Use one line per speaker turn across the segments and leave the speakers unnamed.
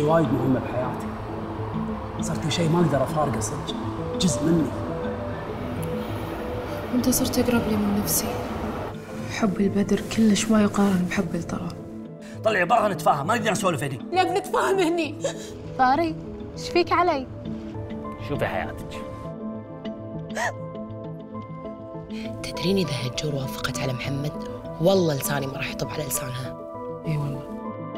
وايد مهمة بحياتي. صرتي شيء ما أقدر أفارقه صدق، جزء مني.
أنت صرت أقرب لي من نفسي. حب البدر كلش ما يقارن بحب الطرى.
طلعي برا نتفاهم، ما نقدر نسولف هني.
نبي نتفاهم هني.
طاري، ايش فيك علي؟
شوفي حياتك.
تدرين إذا هجور وافقت على محمد والله لساني ما راح يطب على لسانها.
اي والله.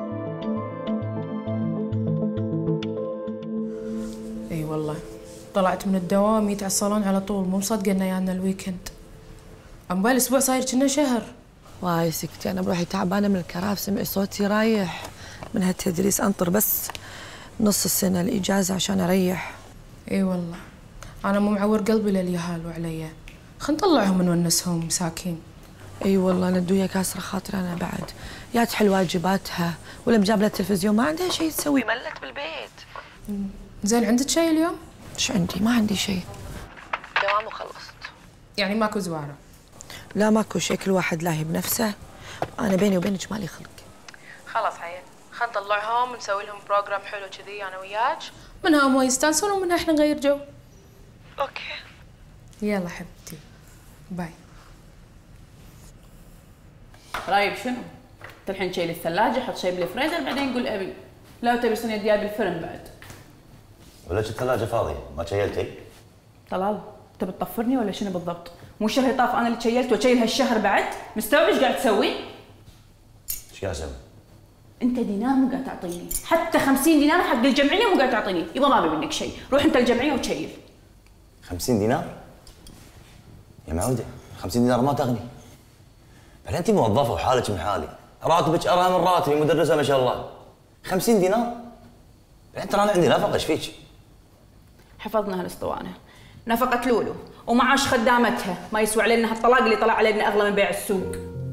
اي والله. طلعت من الدوام جيت على الصالون على طول، مو مصدقه انه يانا الويكند. عقبال اسبوع صاير كنا شهر.
واي سكتي، انا بروحي تعبانه من الكراف، سمعي صوتي رايح من هالتدريس، انطر بس نص السنه الاجازه عشان اريح.
اي والله. انا مو معور قلبي لليهال وعليا، خل نطلعهم ونونسهم مساكين.
اي والله ندويا كاسره خاطر انا بعد، يا تحل واجباتها ولا مجاب لها التلفزيون، ما عندها شيء تسوي، ملت بالبيت.
زين عندك شيء اليوم؟
ايش عندي؟ ما عندي شيء. دوام وخلصت.
يعني ماكو زواره؟
لا ماكو شيء، كل واحد لاهي بنفسه، انا بيني وبينك مالي خلق.
خلاص عيل، خل نطلعهم ونسوي لهم بروجرام حلو كذي انا وياك، منها هم يستانسون ومنها احنا نغير جو.
اوكي.
يلا حبيبتي، باي.
رايك شنو؟ انت الحين شيل الثلاجه، حط شيء بالفريزر، بعدين قول ابي. لا تبي صينيه دياب بالفرن بعد.
ولا الثلاجه فاضيه، ما شيلتي؟
طلال، تبي تطفرني ولا شنو بالضبط؟ مو شهر طاف انا اللي شيلت وشيل هالشهر بعد؟ مستوعب ايش قاعد تسوي؟
ايش قاعد اسوي؟
انت دينار مو قاعد تعطيني، حتى 50 دينار حق الجمعيه مو قاعد تعطيني، يبا ما ابي منك شيء، روح انت الجمعيه وتشيل.
50 دينار؟ يا معوده 50 دينار ما تغني. بعدين انت موظفه وحالك من حالي، راتبك ارهى من راتبي، مدرسه ما شاء الله. 50 دينار؟ بعدين ترى انا عندي نفقه، ايش فيك؟
حفظنا هالاسطوانه، نفقة لولو ومعاش خدامتها، ما يسوى علينا هالطلاق اللي طلع علينا اغلى من بيع السوق.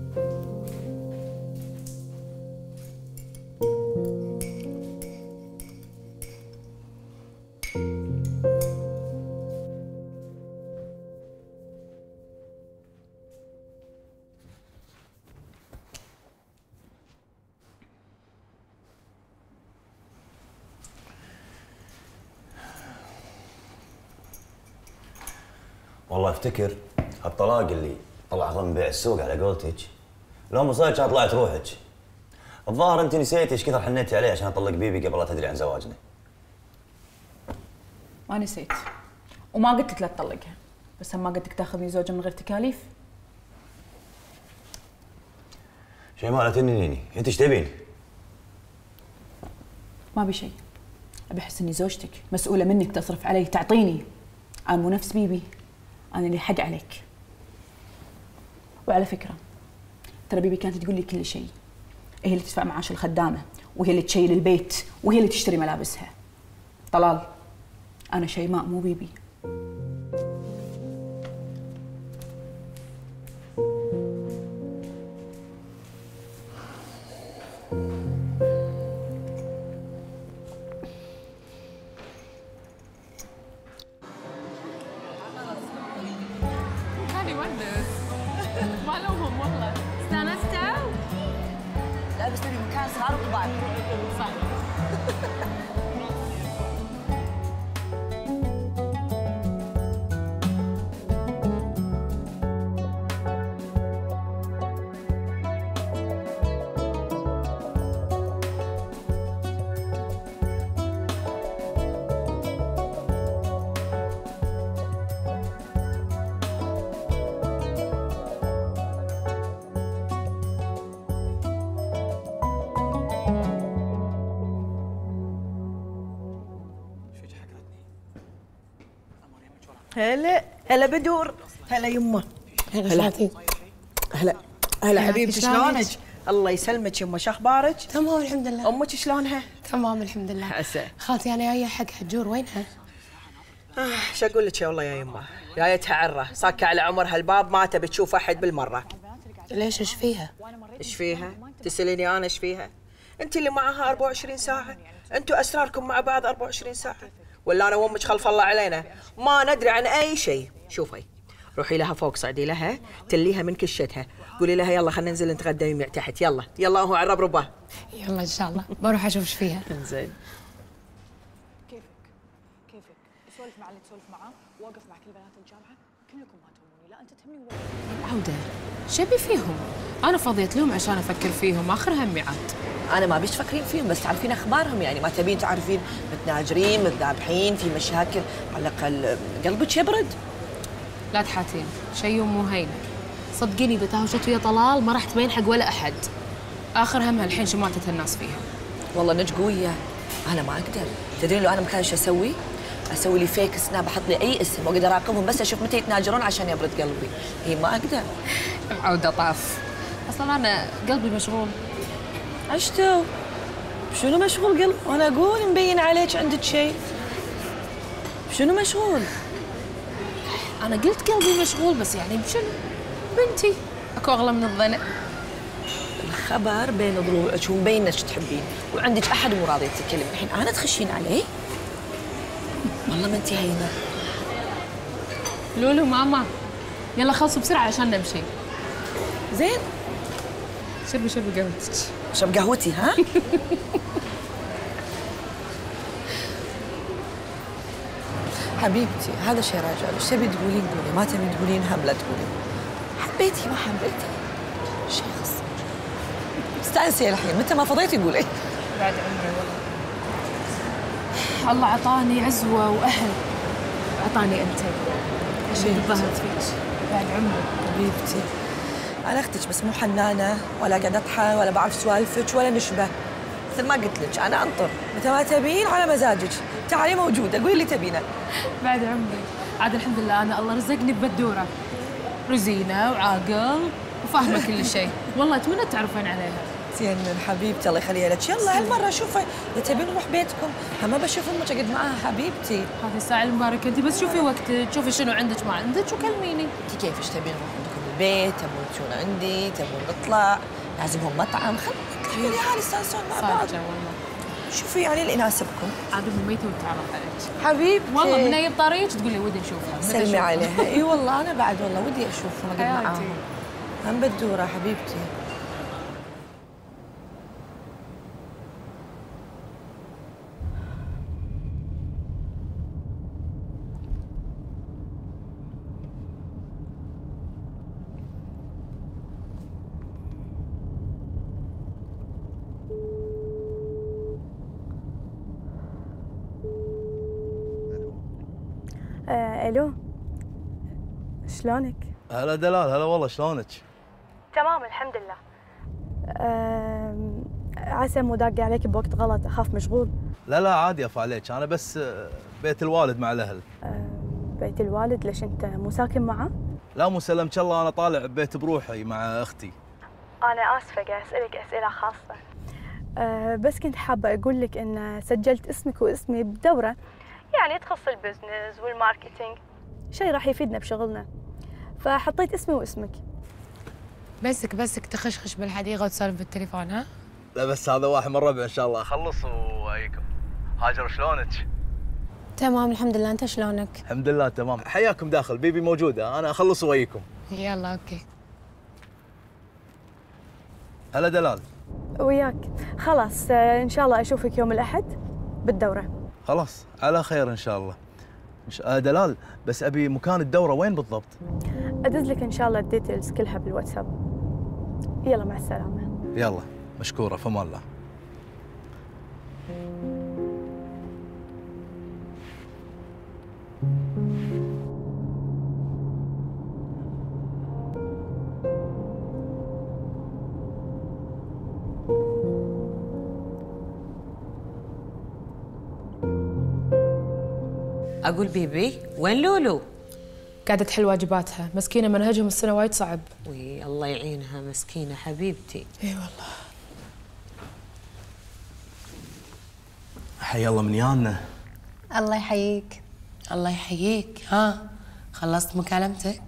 والله افتكر هالطلاق اللي طلع اغلى من بيع السوق على قولتك، لو ما صار كانت طلعت روحك. الظاهر انت نسيتي ايش كثر حنيتي عليه عشان اطلق بيبي قبل لا تدري عن زواجنا.
ما نسيت، وما قلت لك لا تطلقها، بس هم ما قلت لك تاخذني زوجة من غير تكاليف.
شيماء لا تنيني، انت ايش تبين؟
ما ابي شيء، ابي احس اني زوجتك مسؤولة منك، تصرف علي، تعطيني. انا مو نفس بيبي، انا اللي حق عليك. وعلى فكرة ترى بيبي كانت تقول لي كل شيء، هي اللي تدفع معاش الخدامة، وهي اللي تشيل البيت، وهي اللي تشتري ملابسها. طلال، أنا شيماء مو بيبي.
هذه ونس ما لهم والله. استانستوا؟
لا بس نبي مكان صغار وكبار.
صح.
هلا هلا بدور، هلا يمه،
هلا
هلا هلا حبيبتي، شلونك؟ الله يسلمك يمه، شو اخبارك؟
تمام الحمد لله.
امك شلونها؟
تمام الحمد لله.
عسى.
خالتي انا جايه حق حجور، وينها؟
شو اقول لك يا والله يا يمه، جايتها عره، صاكه على عمرها الباب، ما تبي تشوف احد بالمره.
ليش ايش فيها؟
ايش فيها؟ تساليني انا ايش فيها؟ انت اللي معاها 24 ساعه، انتوا اسراركم مع بعض 24 ساعه، ولا انا وامك خلف الله علينا ما ندري عن اي شيء. شوفي روحي لها فوق، صعدي لها، تليها من كشتها، قولي لها يلا خلينا ننزل نتغدى يمي تحت، يلا يلا هو عرب رباه.
يلا ان شاء الله بروح اشوف ايش فيها.
زين.
سولف مع اللي تسولف معاه، واقف مع كل بنات الجامعه، كلكم ما تهموني، لا انت تهمني ولا
عودة شبي فيهم؟ أنا فضيت لهم عشان أفكر فيهم، آخر همي عاد.
انا ما بيش تفكرين فيهم، بس تعرفين اخبارهم، يعني ما تبين تعرفين متناجرين متذابحين في مشاكل، على الاقل قلبك يبرد.
لا تحاتين، شي مو هين. صدقيني إذا تهاوشت ويا طلال ما راح تبين حق ولا أحد. آخر همها الحين شماتة الناس فيها.
والله نج قويه، انا ما اقدر. تدرين لو انا مكان ايش اسوي؟ اسوي لي فيك سناب، احط لي اي اسم واقدر اراقبهم بس اشوف متى يتناجرون عشان يبرد قلبي. اي ما اقدر.
العودة طاف. أصلاً أنا قلبي مشغول.
عشتو شنو مشغول قلب؟ وانا اقول مبين عليك عندك شيء. شنو مشغول؟
أنا قلت قلبي مشغول بس يعني بشنو؟ بنتي أكو أغلى من الظن.
الخبر بين ضلوعك ومبين انك تحبين، وعندك احد مو راضي يتكلم، الحين انا تخشين عليه؟ والله ما انت هينه.
لولو ماما يلا خلصوا بسرعة عشان نمشي.
زين
شربي قهوتك.
اشرب قهوتي ها؟ حبيبتي هذا شيء راجع، ايش تبي تقولين قولي، ما تبي تقولين هم لا تقولين. حبيتي ما حبيتي شيء يخصك. استانسي الحين، متى ما فضيتي قولي.
بعد عمري والله. الله عطاني عزوة وأهل، عطاني أنت عشان ظهرت فيك بعد عمري.
حبيبتي انا اختك بس مو حنانه ولا قاعده اضحى ولا بعرف سوالفك ولا نشبه. مثل ما قلت لك انا انطر، متى ما تبين على مزاجك، تعالي موجوده قولي اللي تبينه.
بعد عمري عاد الحمد لله أنا الله رزقني ببدورة رزينة وعاقل وفاهمة كل شيء. والله أتمنى تعرفين عليها.
زين حبيبتي الله يخليها لك. يلا هالمره شوفي اذا تبين نروح بيتكم، هم بشوف امك اقعد معاها حبيبتي.
هذه الساعة المباركة انت بس شوفي وقتك، شوفي شنو عندك ما عندك وكلميني.
انت كيفش تبين نروح عندكم البيت؟ تبون تجون عندي؟ تبون نطلع؟ لازمهم مطعم؟ خلينا نطلع العيال يستانسون مع بعض.
صادقة والله.
شوفي يعني اللي يناسبكم.
عاد ميتة وتتعرف عليك.
حبيبتي
والله من اي بطاريك تقولي ودي اشوفها.
سلمي عليها. اي والله انا بعد والله ودي اشوفهم اقعد
حياتي.
معاهم. هم بدوره حبيبتي.
الو شلونك؟
هلا دلال، هلا والله شلونك؟
تمام الحمد لله. عسى مو داقي عليك بوقت غلط، اخاف مشغول.
لا عادي افا عليك، انا بس بيت الوالد مع الاهل.
بيت الوالد؟ ليش انت مو ساكن معه؟
لا مو سلمك الله، انا طالع ببيت بروحي مع اختي.
انا اسفه قاعد اسالك اسئله خاصه. بس كنت حابه اقول لك ان سجلت اسمك واسمي بدوره يعني تخص البزنس والماركتينج، شيء راح يفيدنا بشغلنا، فحطيت اسمي واسمك.
بسك تخشخش بالحديقة وتسولف بالتليفون ها؟
لا بس هذا واحد من ربع ان شاء الله، اخلص واجيكم. هاجر شلونك؟
تمام الحمد لله، انت شلونك؟
الحمد لله تمام. حياكم داخل، بيبي موجوده، انا اخلص واجيكم.
يلا اوكي.
هلا دلال.
وياك. خلاص ان شاء الله اشوفك يوم الاحد بالدوره.
خلاص على خير ان شاء الله. دلال بس ابي مكان الدوره وين بالضبط؟
ادز لك ان شاء الله الديتيلز كلها بالواتساب. يلا مع السلامه.
يلا مشكوره، فمان الله.
اقول بيبي وين لولو؟
قاعدة تحل واجباتها، مسكينة منهجهم السنة وايد صعب.
وي الله يعينها مسكينة حبيبتي.
اي والله.
حي الله من يانا.
الله يحييك.
الله يحييك. ها خلصت مكالمتك؟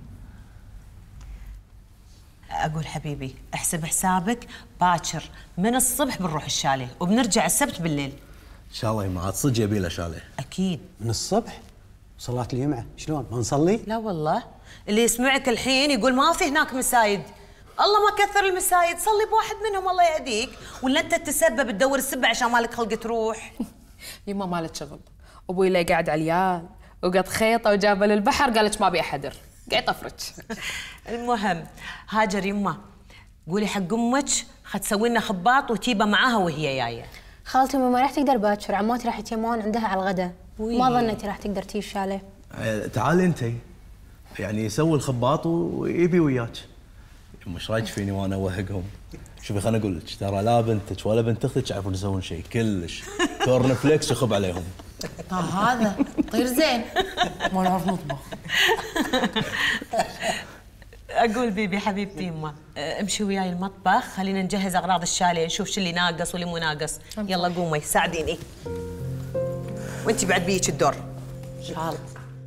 اقول حبيبي احسب حسابك، باكر من الصبح بنروح الشاليه وبنرجع السبت بالليل.
ان شاء الله يما، عاد صدق يبي له شاليه.
اكيد.
من الصبح؟ صلاة الجمعة شلون؟ ما نصلي؟
لا والله، اللي يسمعك الحين يقول ما في هناك مسايد. الله ما كثر المسايد، صلي بواحد منهم الله يهديك، ولا انت تتسبب تدور السبع عشان مالك خلق تروح.
يما مالك شغل، ابوي لا قاعد على اليال وقد خيطه وجابه للبحر، قالت ما ابي احدر، قاعد طفرك.
المهم هاجر يمه، قولي حق امك خد تسوي لنا خباط وتيبه معاها وهي جايه.
خالتي ما راح تقدر باكر، عماتي راح يتيمون عندها على الغداء، ما ظنيتي راح تقدر تجي الشاليه.
تعالي انتي، يعني يسوي الخباط ويبي وياك. مش رايك فيني وانا اوهقهم؟ شوفي خليني اقول لك، ترى لا بنتك ولا بنت اختك يعرفون يسوون شيء كلش. كورن فليكس يخب عليهم.
هذا طير زين ما نعرف نطبخ.
اقول بيبي حبيبتي يمه، امشي وياي المطبخ، خلينا نجهز اغراض الشاليه، نشوف شو اللي ناقص واللي مو ناقص. يلا قومي ساعديني. وانتي بعد بيك الدور. ان شاء الله.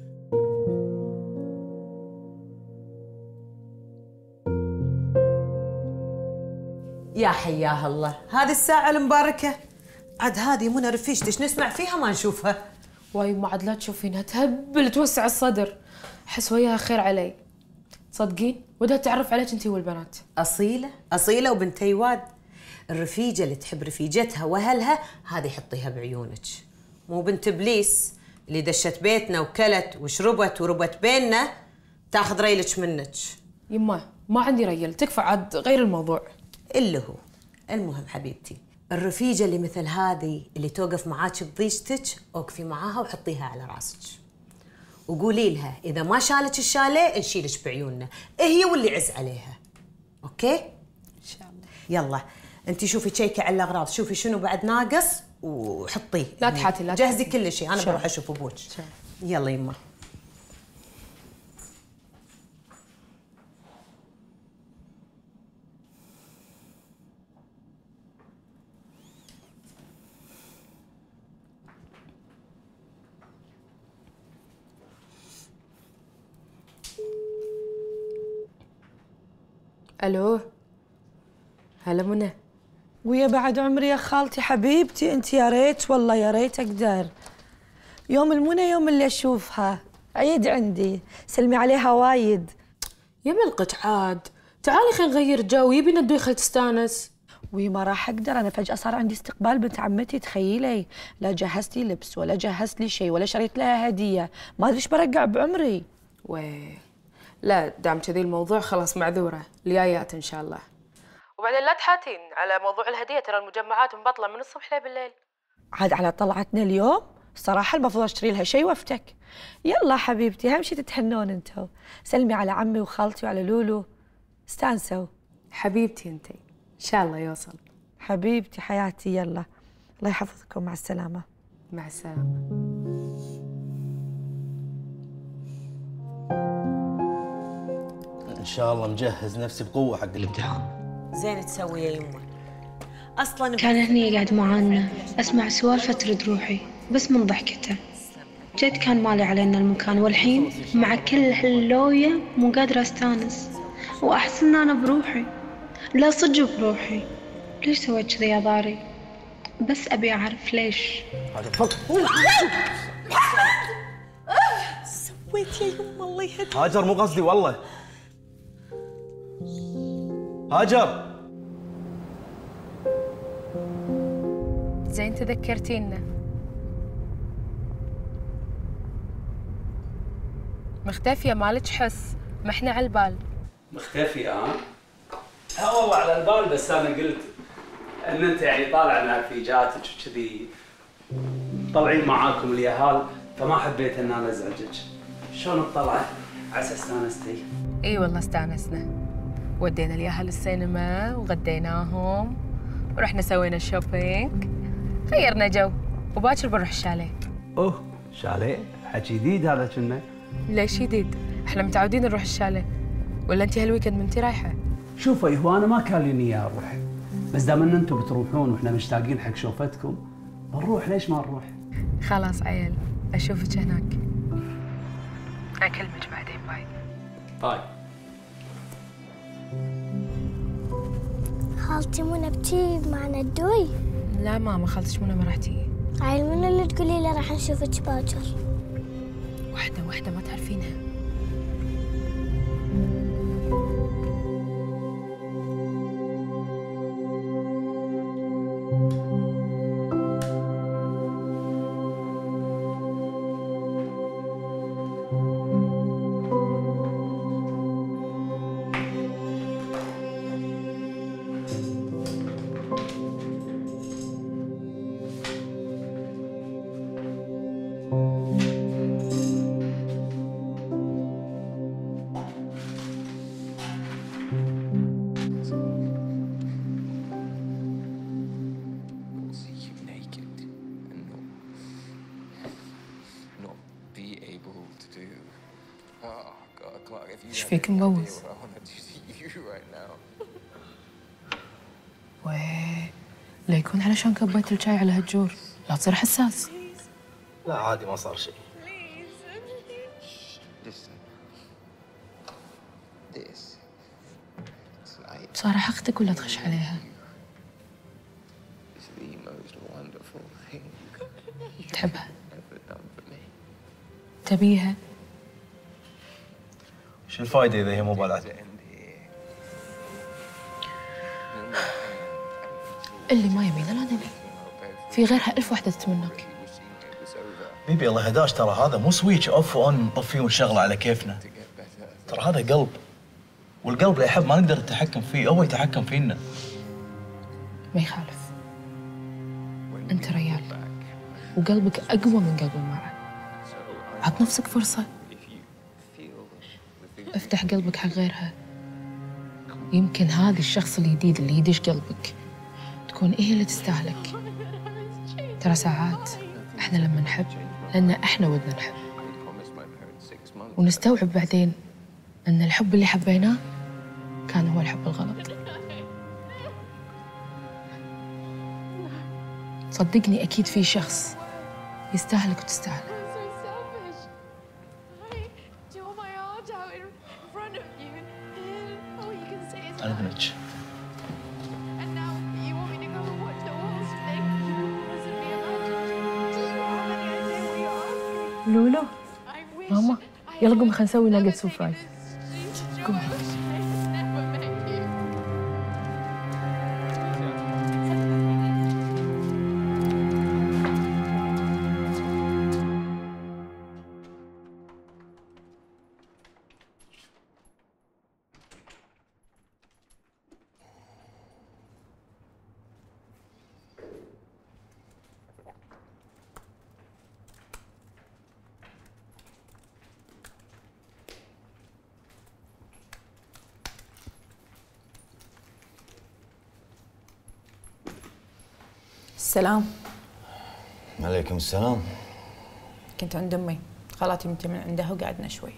يا حياها الله، هذه الساعة المباركة. عاد هذه منى رفيجتش نسمع فيها ما نشوفها.
واي ما عاد لا تشوفينها تهبل توسع الصدر، احس وياها خير علي. تصدقين ودها تعرف عليك انتي والبنات.
أصيلة أصيلة وبنت ايواد. الرفيجة اللي تحب رفيجتها واهلها هذه حطيها بعيونك، مو بنت ابليس اللي دشت بيتنا وكلت وشربت وربت بيننا تاخذ ريلك منك.
يما ما عندي ريل، تكفى عاد غير الموضوع.
اللي هو المهم حبيبتي، الرفيجة اللي مثل هذه اللي توقف معاك بضيجتك اوقفي معاها وحطيها على راسك وقولي لها اذا ما شالت الشاليه نشيلك بعيوننا، هي واللي يعز عليها. اوكي؟ ان شاء الله. يلا انت شوفي تشيكي على الاغراض، شوفي شنو بعد ناقص وحطيه.
لا تحاتي لا
جهزي كل شيء، انا بروح اشوف ابوك. يلا يما.
الو، هلا منى.
ويا بعد عمري يا خالتي حبيبتي، انت يا ريت والله يا ريت اقدر. يوم المنى يوم اللي اشوفها، عيد عندي، سلمي عليها وايد.
يا ملقت عاد، تعالي خلينا نغير جو، يبي ندوي خل تستانس.
وي ما راح اقدر، انا فجأة صار عندي استقبال بنت عمتي، تخيلي، لا جهزت لي لبس ولا جهزت لي شيء ولا شريت لها هدية، ما ادري ايش برقع بعمري.
وي لا دام كذي الموضوع خلاص معذورة، الجايات ان شاء الله. وبعدين لا تحاتين على موضوع الهدية، ترى المجمعات مبطلة من الصبح لبالليل.
عاد على طلعتنا اليوم الصراحة المفروض اشتري لها شيء وافتك. يلا حبيبتي اهم شيء تتهنون انتو، سلمي على عمي وخالتي وعلى لولو، استانسوا.
حبيبتي انتي ان شاء الله يوصل.
حبيبتي حياتي، يلا الله يحفظكم، مع السلامة.
مع السلامة.
ان شاء الله مجهز نفسي بقوه حق الامتحان.
زين تسوي يا يمه. اصلا
كان هني قاعد معانا اسمع سوالفه ترد روحي بس من ضحكته. جد كان مالي علينا المكان، والحين مع كل هاللويه مو قادره استانس واحس ان انا بروحي. لا صدق بروحي. ليش سويت كذا يا ضاري؟ بس ابي اعرف ليش.
سويت يا يمه الله يهديك.
هاجر مو قصدي والله. هاجر
زين تذكرتينا. مختفية مالك حس، ما احنا على البال.
مختفية ها والله على البال، بس انا قلت ان انت يعني طالع مع رفيجاتك وكذي طالعين معاكم اليهال، فما حبيت ان انا ازعجك. شلون الطلعة؟ عسى استانستي.
اي والله استانسنا، ودينا الياهل السينما وغديناهم ورحنا سوينا الشوبينج، غيرنا جو وباكر بنروح الشاليه.
اوه شاليه؟ حكي جديد هذا كنا.
ليش جديد؟ احنا متعودين نروح الشاليه، ولا انت هالويكند منتي رايحه؟
شوفي هو انا ما كان لي نيه اروح، بس دام ان انتم بتروحون واحنا مشتاقين حق شوفتكم بنروح، ليش ما نروح؟
خلاص عيل، اشوفك هناك. اكلمك بعدين، باي.
باي.
خالتي منى بتجي معنا الدوي؟
لا ماما خالتك منى ما راح تيجي.
هاي منى اللي تقولي لي راح نشوفك باكر.
واحدة ما تعرفينها. ايش فيك مبوز؟ ويه لا يكون علشان كبيت الشاي على هالجور، لا تصير حساس.
لا عادي ما صار شيء.
بصراحة أختك ولا تخش عليها؟ تحبها؟ تبيها؟
شو الفائدة إذا هي مو بالعتب؟
اللي ما يبينا لا نبي، في غيرها ألف وحدة تتمناك.
بيبي الله يهداش، ترى هذا مو سويتش اوف واون نطفيه ونشغله على كيفنا. ترى هذا قلب، والقلب اللي يحب ما نقدر نتحكم فيه، هو يتحكم فينا.
ما يخالف، أنت ريال وقلبك أقوى من قلب المرأة. عط نفسك فرصة، افتح قلبك حق غيرها. يمكن هذا الشخص الجديد اللي يدش قلبك تكون إيه اللي تستاهلك. ترى ساعات احنا لما نحب لأن احنا ودنا نحب، ونستوعب بعدين أن الحب اللي حبيناه كان هو الحب الغلط. صدقني أكيد في شخص يستاهلك وتستاهله.
أنا ابنك.
لولو ماما يلا قومي خلينا نسوي ناجت سربرايز. قومي.
السلام.
عليكم السلام.
كنت عند امي، خالاتي متى من عندها وقعدنا شوي.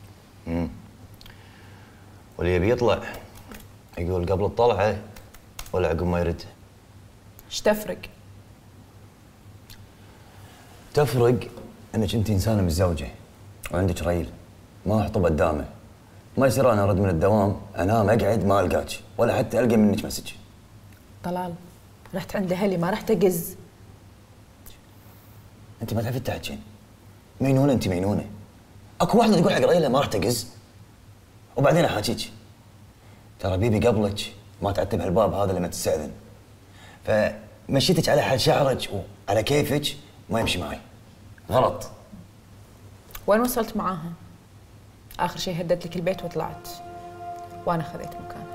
واللي يبي يطلع يقول قبل الطلعه ولا عقب ما يرد؟
ايش تفرق؟
تفرق انك انت انسانه متزوجه وعندك ريل، ما احطب قدامه. ما يصير انا ارد من الدوام انام اقعد ما القاك ولا حتى القى منك مسج.
طلال رحت عند اهلي ما رحت اقز.
انت ما تعرفين تحكين. مينونه انت مينونه. اكو واحده تقول حق ريله ما راح تقز. وبعدين احاكيك ترى بيبي قبلك ما تعتب هالباب هذا لما تستاذن. فمشيتك على حال شعرك وعلى كيفك ما يمشي معي. غلط.
وين وصلت معاها؟ اخر شيء هدت لك البيت وطلعت وانا خذيت مكانها.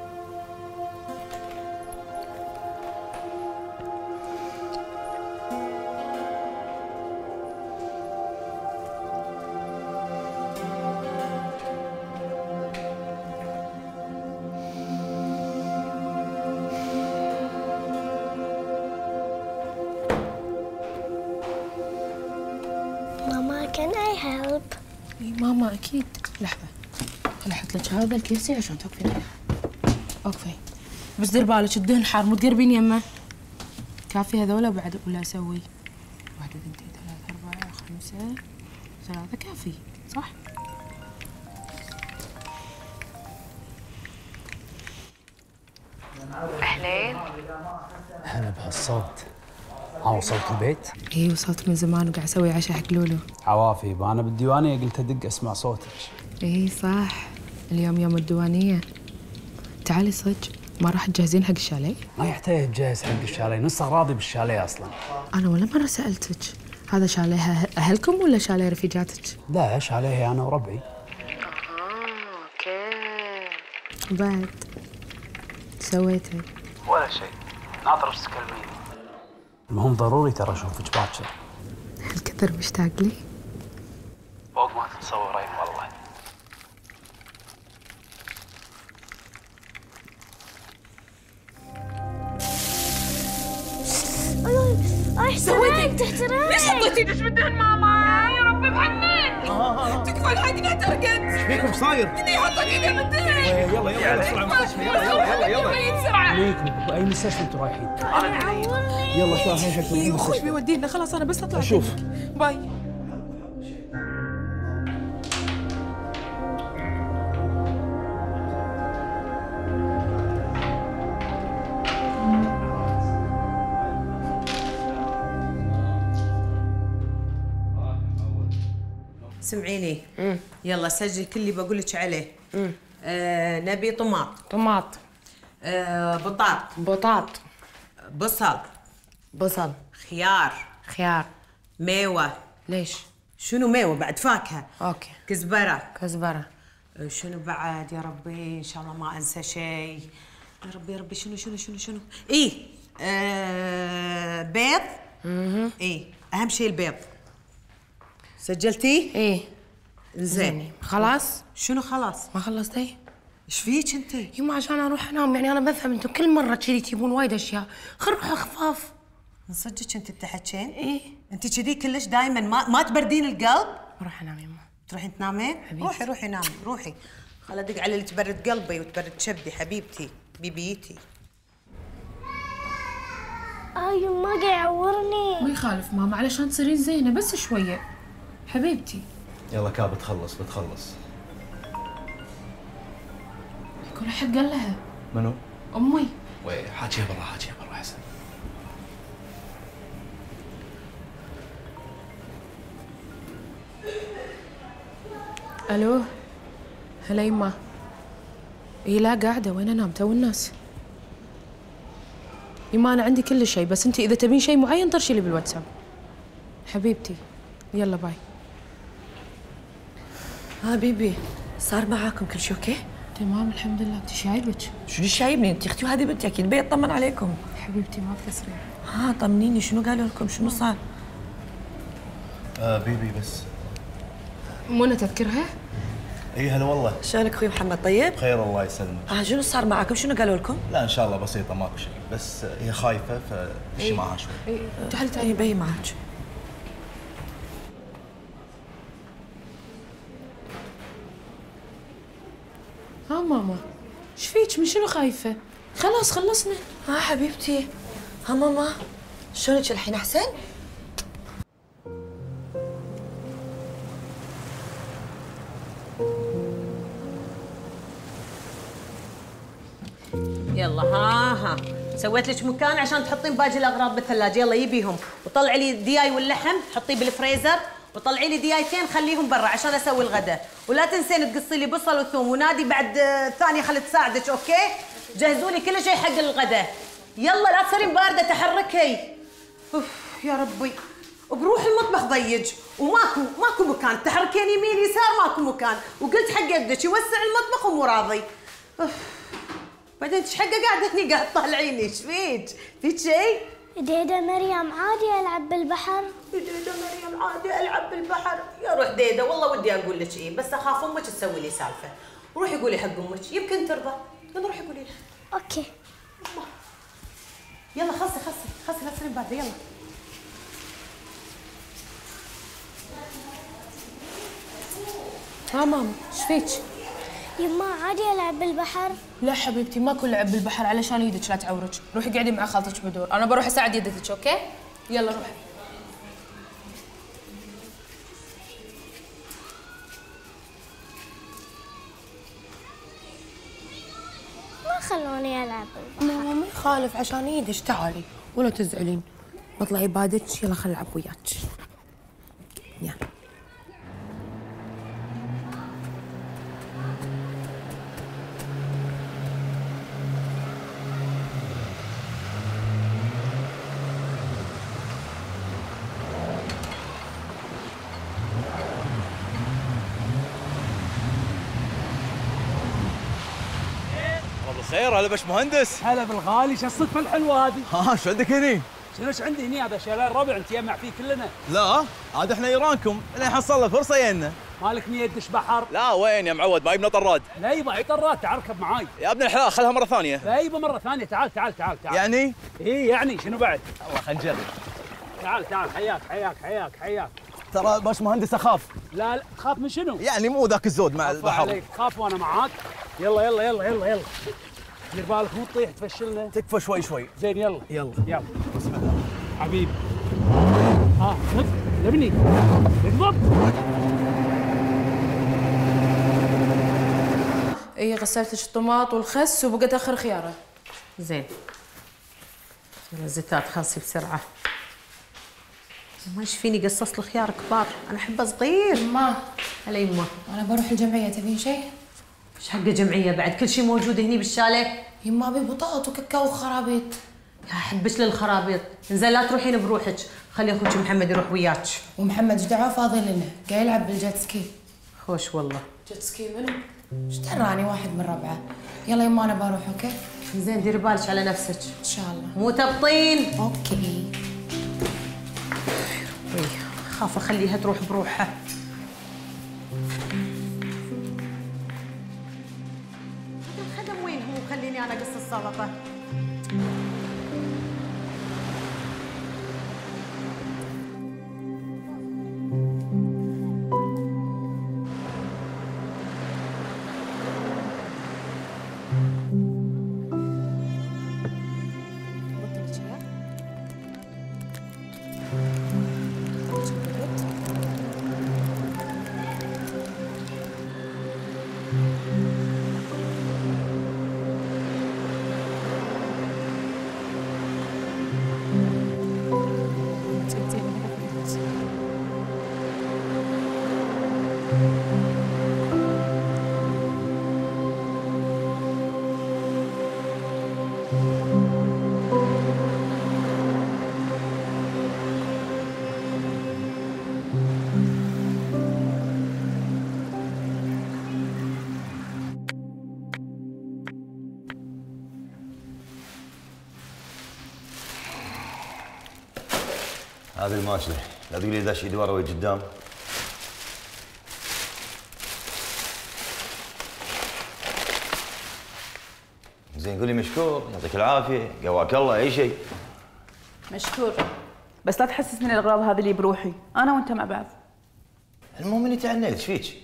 Mama, can I help?
اي ماما اكيد. لحظه خلي احط لك هذا الكرسي عشان توقفين عليه. اوقفي بس دير بالك الدهن حار مو تقربين يمه. كافي هذولا بعد ولا اسوي؟ 1 2 3 4 5 3 كافي صح؟
أهلين.
أنا بهالصوت. ها وصلت البيت؟
اي وصلت من زمان وقاعد اسوي عشاء حق لولو.
عوافي انا بالديوانيه قلت ادق اسمع صوتك.
اي صح اليوم يوم الديوانيه. تعالي صدق ما راح تجهزين حق الشاليه؟
ما يحتاج تجهز حق الشاليه، نصه راضي بالشاليه اصلا.
انا ولا مره سالتك هذا شاليه اهلكم ولا شاليه رفيجاتك؟
لا شاليه انا وربعي.
اوكي. بعد سويتي؟
ولا شيء ناطر ايش تكلمين.
المهم ضروري ترى اشوفك باكر.
هالكثر مشتاق لي؟
فوق ما تتصورين والله.
احسن تحترق.
ليش حطيتي ايدك بالدهن ماما؟ يا رب
محمد تكفى الحقنا ترقد.
ايش فيكم صاير؟
اللي يحطك ايده من الدرج.
يلا يلا بسرعه المستشفى يلا
بسرعه.
عليكم باي مستشفى انتم رايحين؟
يلا شاهين حق
اخوي بيودينا خلاص انا بس اطلع.
شوف
باي.
سمعيني يلا سجل كل اللي بقول لك عليه. نبي طماط بطاط بصل خيار ميوه.
ليش؟
شنو ميوه بعد؟ فاكهه.
اوكي.
كزبره. شنو بعد يا ربي؟ ان شاء الله ما انسى شيء. يا ربي شنو بيض. اهم شيء البيض. سجلتيه؟ زين
خلاص.
شنو خلاص؟
ما خلصتي؟
ايش فيك انت؟
يما عشان اروح انام، يعني انا بفهم انتم كل مره كذي تجيبون وايد اشياء، خل روحوا خفاف.
من صدقك انت تحكين؟ انت كذي كلش دائما ما تبردين القلب؟
اروح انام يما.
تروحين تنامين؟ روحي نامي روحي. خل ادق على اللي تبرد قلبي وتبرد كبدي حبيبتي بيبيتي.
يما قاعد يعورني.
ما يخالف ماما علشان تصيرين زينه بس شويه حبيبتي.
يلا كا بتخلص
يكون حق قال لها.
منو؟
امي.
وي حاجيها برا احسن.
الو هلا يما. لا قاعده، وين انام؟ تو الناس. يما انا عندي كل شيء، بس انت اذا تبين شيء معين طرشي لي بالواتساب حبيبتي. يلا باي.
بيبي صار معاكم كل شيء اوكي؟
تمام الحمد لله. انت شايبك؟
شو شايبني انت اختي وهذه بنتي اكيد بي يطمن عليكم.
حبيبتي ما تكسرين.
طمنيني شنو قالوا لكم؟ شنو صار؟
بيبي بس.
منى تذكرها؟
اي هلا والله.
شلونك اخوي محمد؟ طيب؟
بخير الله يسلمك.
شنو صار معاكم؟ شنو قالوا لكم؟
لا ان شاء الله بسيطه ماكو شيء، بس هي خايفه فمشي معها شوي.
تعالي بي معك.
ماما ايش فيك؟ من شنو خايفه؟ خلاص خلصنا.
حبيبتي. ماما شلونك الحين احسن؟
يلا ها سويت لك مكان عشان تحطين باقي الاغراض بالثلاجه. يلا يبيهم وطلعي لي دياي واللحم حطيه بالفريزر، وطلعي لي ديايتين خليهم برا عشان اسوي الغداء. ولا تنسين تقصي لي بصل وثوم، ونادي بعد ثانيه خلي تساعدك. اوكي جهزوا لي كل شيء حق الغداء. يلا لا تصيرين بارده تحركي. يا ربي بروح المطبخ ضيج وماكو مكان، تحركين يمين يسار ماكو مكان، وقلت حق ابنك يوسع المطبخ ومو راضي. بعدين ايش حقه قاعده هني قاعد تطلعيني؟ ايش فيك شيء؟
ديدا مريم عادي العب بالبحر.
ديدا مريم عادي العب بالبحر. يا روح ديدا والله ودي اقول لك بس اخاف امك تسوي لي سالفه. روحي قولي حق امك يمكن ترضى. يلا روحي قولي لها.
اوكي
يلا خلصي لا تصيرين بارده. يلا
ماما ايش فيك؟
يما عادي العب بالبحر.
لا حبيبتي ماكو لعب بالبحر علشان يدك لا تعورك. روحي قعدي مع خالتك بدور، انا بروح اساعد يدتك. اوكي يلا روحي.
ما خلوني العب بالبحر.
ماما ما يخالف عشان يدش. تعالي ولا تزعلين، بطلعي بادك. يلا خل العب وياك. يلا
خير هلا باش مهندس.
هلا بالغالي، شو الصدفه الحلوه هذه؟
شو عندك هني؟
شنو ايش عندي هني؟ هذا شلال ربع نتجمع فيه كلنا.
لا عاد احنا ايرانكم اللي حصل له فرصه ينا.
مالك نية تدش بحر؟
لا وين يا معود، ما يبنا طراد.
لا يبا اي طراد، تعال اركب معاي.
يا ابن الحلال خلها مره ثانيه.
لا يبا مره ثانيه، تعال تعال تعال تعال.
يعني؟
ايه يعني شنو بعد؟
الله خلينا نجرب.
تعال تعال حياك حياك حياك حياك.
ترى باش مهندس اخاف.
لا تخاف من شنو؟
يعني مو ذاك الزود مع البحر.
عليك تخاف وانا معاك. يلا يلا يلا يلا يلا. دير بالك مو تطيح تفشلنا.
تكفى شوي شوي.
زين يلا
يلا
يلا. بسم الله حبيبي. نط لبني اضبط.
اي غسلت الطماط والخس وبقيت اخر خياره.
زين. يلا الزيتات خلصي بسرعه. ما ايش فيني قصص الخيار كبار، انا احبه صغير.
ما
هلا يمه،
انا بروح الجمعيه، تبين شيء؟
ايش حق جمعيه بعد؟ كل شيء موجود هني بالشاليه.
يما ابي بطاط وكاكاو وخرابيط.
يا احبش للخرابيط، انزين لا تروحين بروحك، خلي اخوك محمد يروح وياك.
ومحمد ايش دعوه فاضي لنا؟ قاعد يلعب بالجيت سكي.
خوش والله.
جيت سكي منو؟ ايش دراني واحد من ربعه. يلا يما انا بروح اوكي؟
زين ديري بالك على نفسك.
ان شاء الله.
مو تبطين.
اوكي.
خاف اخليها تروح بروحها. الخدم وين هو؟ خليني انا اقص السلطه.
هذه الماشيه، لا تقولي داش ايدي ورا ويجي قدام. زين قولي مشكور، يعطيك العافيه، قواك الله، اي شيء.
مشكور، بس لا تحسسني الاغراض هذه اللي بروحي، انا وانت مع بعض.
المهم اني تعنيت، ايش فيك؟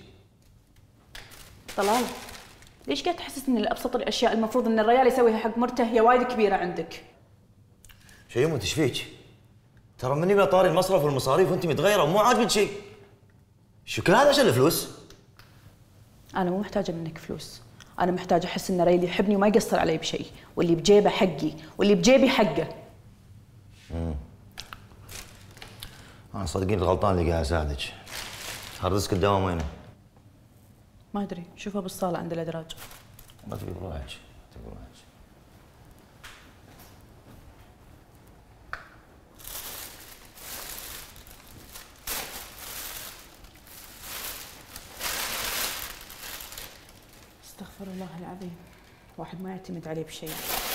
طلال، ليش قاعد تحسسني ان ابسط الاشياء المفروض ان الرجال يسويها حق مرته هي وايد كبيره عندك؟
شو يمه ايش فيك؟ ترى مني بلا طاري المصرف والمصاريف وانت متغيره ومو عاجبك شيء. شو كل هذا عشان الفلوس؟
انا مو محتاجه منك فلوس، انا محتاجه احس ان ريلي يحبني وما يقصر علي بشيء، واللي بجيبه حقي واللي بجيبي حقه.
انا صدقين الغلطان اللي قاعد اساعدك. هارد ديسك الدوام وينه؟
ما ادري، شوفه بالصاله عند الادراج.
ما تبي بروحك، تبي بروحك.
استغفر الله العظيم، واحد ما يعتمد عليه بشيء.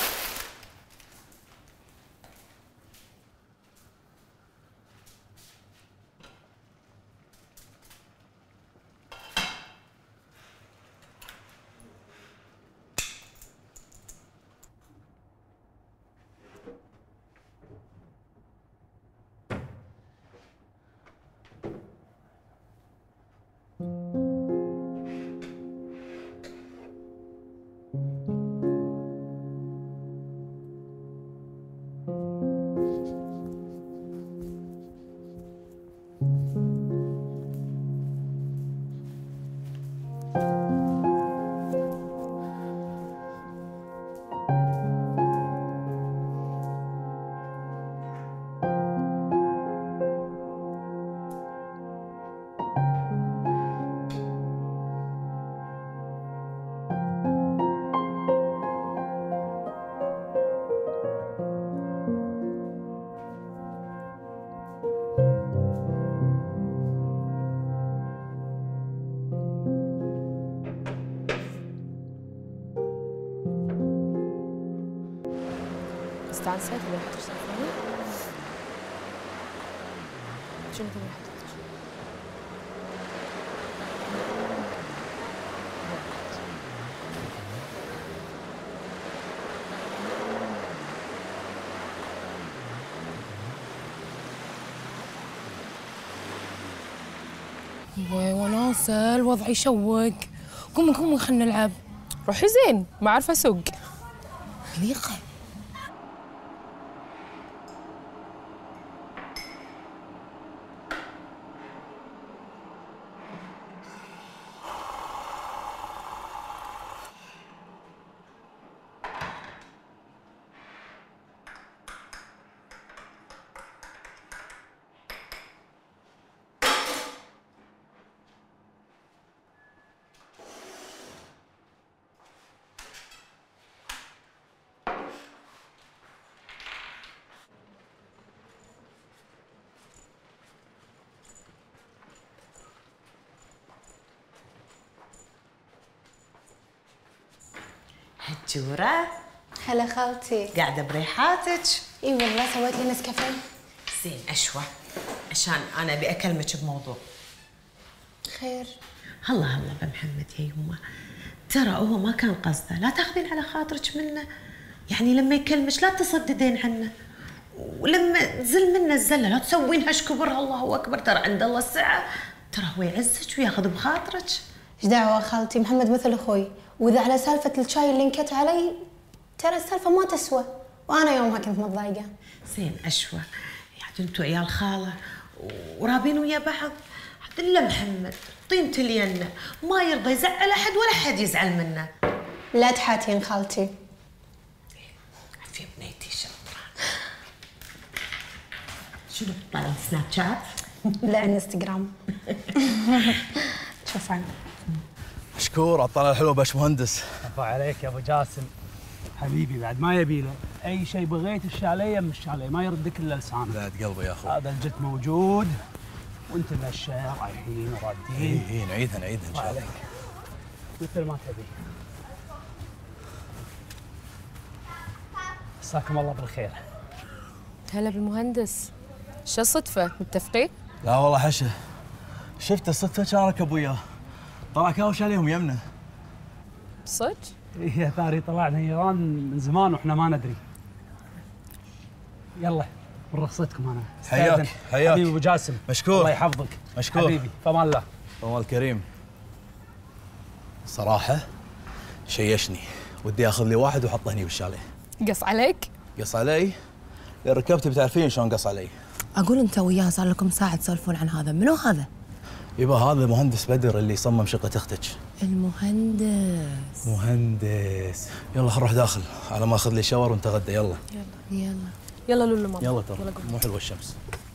استانست اللي حطيت صفوني؟ شنو اللي حطيت؟ وي وناسه الوضع يشوق. قومي خلنا نلعب.
روحي زين، ما عارفه اسوق.
مليقه.
هجورة،
هلا خالتي.
قاعدة بريحاتك؟
اي والله سويت لي نسكافيه.
زين أشوى، عشان أنا أبي أكلمك بموضوع.
خير.
هلا بمحمد يا يمه، ترى هو ما كان قصده، لا تاخذين على خاطرك منه. يعني لما يكلمك لا تصددين عنه، ولما تزل منه الزله لا تسوين هش كبر. الله اكبر، ترى عند الله الساعه، ترى هو يعزك وياخذ بخاطرك.
ايش دعوه خالتي، محمد مثل اخوي، واذا على سالفه الشاي اللي انكت علي ترى السالفه ما تسوى، وانا يومها كنت متضايقه.
زين أشوى، يعني انتوا عيال خاله ورابين ويا بعض، عاد الا محمد طينة الينه ما يرضى يزعل احد ولا حد يزعل منه.
لا تحاتين خالتي.
عفية بنيتي شاطرة. شنو طالع سناب شات؟
لا انستغرام. شوف عنه.
مشكور على الطلعه الحلوه باشمهندس.
عفا عليك يا ابو جاسم حبيبي، بعد ما يبي له اي شيء بغيت الشاليه من الشاليه، ما يردك الا لسانك.
بعد قلبي يا اخوي.
هذا الجت موجود وانت ماشيه رايحين ورادين.
اي نعيدها ان شاء الله.
مثل ما تبي. مساكم الله بالخير.
هلا بالمهندس. شو الصدفه، متفقين؟
لا والله حشه، شفت الصدفه كان اركب وياه، طلع كاوش عليهم يمنا.
صدق؟
يا ثاري طلعنا ايران من زمان واحنا ما ندري. يلا من رخصتكم انا.
حياك
حبيبي ابو جاسم.
مشكور.
الله يحفظك.
مشكور
حبيبي، فمان الله.
فمان الكريم. صراحه شيشني، ودي اخذ لي واحد واحطه هني بالشاليه.
قص عليك؟
قص علي؟ ركبتي بتعرفين شلون قص علي.
اقول انت وياه صار لكم ساعه تسولفون عن هذا، منو هذا؟
يبا هذا مهندس بدر اللي صمم شقه اختك.
المهندس.
مهندس. يلا خل نروح داخل على ما اخذ لي شاور ونتغدى. يلا
يلا
يلا لولو ماما.
يلا ترى مو حلوه الشمس.